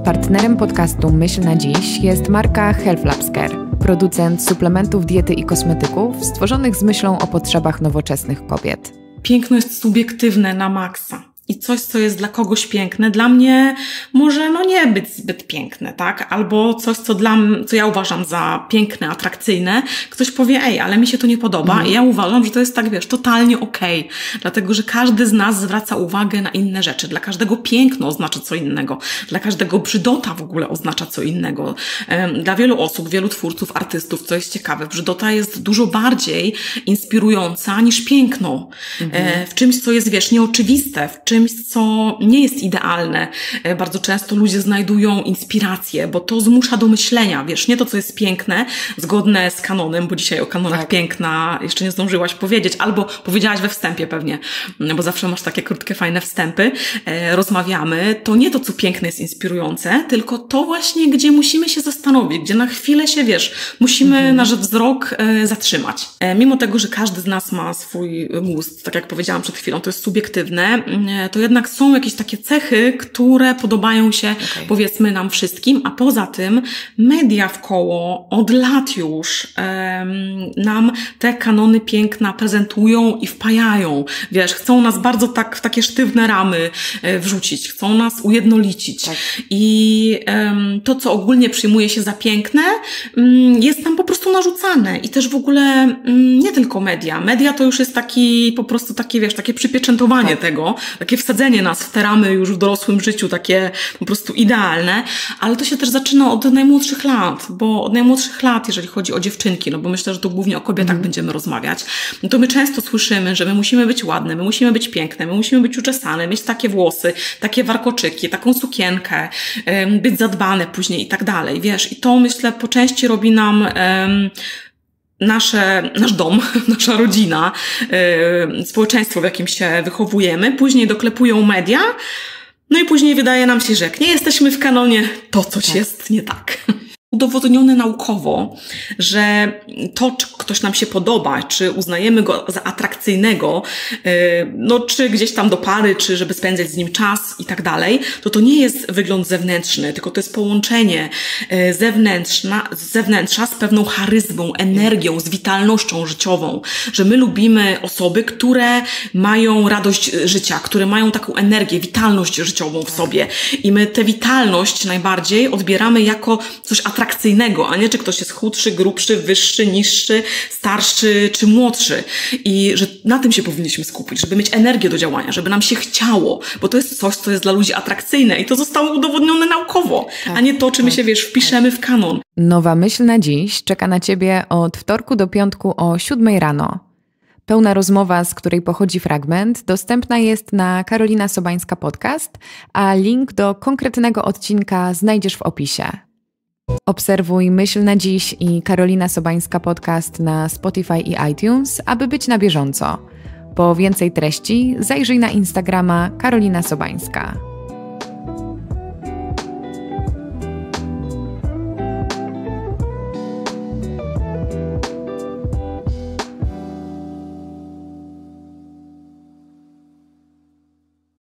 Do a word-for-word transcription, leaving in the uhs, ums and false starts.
Partnerem podcastu Myśl na dziś jest marka Health Labs Care, producent suplementów diety i kosmetyków stworzonych z myślą o potrzebach nowoczesnych kobiet. Piękno jest subiektywne na maksa. I coś, co jest dla kogoś piękne, dla mnie może no nie być zbyt piękne, tak? Albo coś, co dla mnie, co ja uważam za piękne, atrakcyjne, ktoś powie, ej, ale mi się to nie podoba. Mhm. I ja uważam, że to jest tak, wiesz, totalnie okej. Okay. Dlatego, że każdy z nas zwraca uwagę na inne rzeczy. Dla każdego piękno oznacza co innego. Dla każdego brzydota w ogóle oznacza co innego. Dla wielu osób, wielu twórców, artystów, co jest ciekawe, brzydota jest dużo bardziej inspirująca niż piękno. Mhm. W czymś, co jest, wiesz, nieoczywiste, w czymś, czymś, co nie jest idealne. Bardzo często ludzie znajdują inspirację, bo to zmusza do myślenia, wiesz, nie to, co jest piękne, zgodne z kanonem, bo dzisiaj o kanonach tak. piękna jeszcze nie zdążyłaś powiedzieć, albo powiedziałaś we wstępie pewnie, bo zawsze masz takie krótkie, fajne wstępy, rozmawiamy, to nie to, co piękne jest inspirujące, tylko to właśnie, gdzie musimy się zastanowić, gdzie na chwilę się, wiesz, musimy mhm. nasz wzrok zatrzymać. Mimo tego, że każdy z nas ma swój gust, tak jak powiedziałam przed chwilą, to jest subiektywne, to jednak są jakieś takie cechy, które podobają się, okay. powiedzmy, nam wszystkim, a poza tym media wkoło od lat już um, nam te kanony piękna prezentują i wpajają. Wiesz, chcą nas bardzo tak w takie sztywne ramy e, wrzucić, chcą nas ujednolicić. Tak. I um, to, co ogólnie przyjmuje się za piękne, um, jest nam po prostu narzucane. I też w ogóle um, nie tylko media. Media to już jest taki, po prostu takie, wiesz, takie przypieczętowanie tak. tego, takie wsadzenie nas w te ramy już w dorosłym życiu, takie po prostu idealne, ale to się też zaczyna od najmłodszych lat, bo od najmłodszych lat, jeżeli chodzi o dziewczynki, no bo myślę, że tu głównie o kobietach mm. będziemy rozmawiać, no to my często słyszymy, że my musimy być ładne, my musimy być piękne, my musimy być uczesane, mieć takie włosy, takie warkoczyki, taką sukienkę, um, być zadbane później i tak dalej, wiesz, i to myślę po części robi nam um, Nasze, nasz dom, nasza rodzina, yy, społeczeństwo, w jakim się wychowujemy, później doklepują media, no i później wydaje nam się, że jak nie jesteśmy w kanonie, to coś tak. jest nie tak. Udowodnione naukowo, że to, czy ktoś nam się podoba, czy uznajemy go za atrakcyjnego, no czy gdzieś tam do pary, czy żeby spędzać z nim czas i tak dalej, to to nie jest wygląd zewnętrzny, tylko to jest połączenie zewnętrzna, z zewnętrza z pewną charyzmą, energią, z witalnością życiową, że my lubimy osoby, które mają radość życia, które mają taką energię, witalność życiową w sobie i my tę witalność najbardziej odbieramy jako coś atrakcyjnego, atrakcyjnego, a nie czy ktoś jest chudszy, grubszy, wyższy, niższy, starszy czy młodszy. I że na tym się powinniśmy skupić, żeby mieć energię do działania, żeby nam się chciało, bo to jest coś, co jest dla ludzi atrakcyjne i to zostało udowodnione naukowo, tak, a nie to, czy my się, wiesz, wpiszemy w kanon. Nowa myśl na dziś czeka na Ciebie od wtorku do piątku o siódmej rano. Pełna rozmowa, z której pochodzi fragment, dostępna jest na Karolina Sobańska Podcast, a link do konkretnego odcinka znajdziesz w opisie. Obserwuj Myśl na dziś i Karolina Sobańska Podcast na Spotify i iTunes, aby być na bieżąco. Po więcej treści zajrzyj na Instagrama Karolina Sobańska.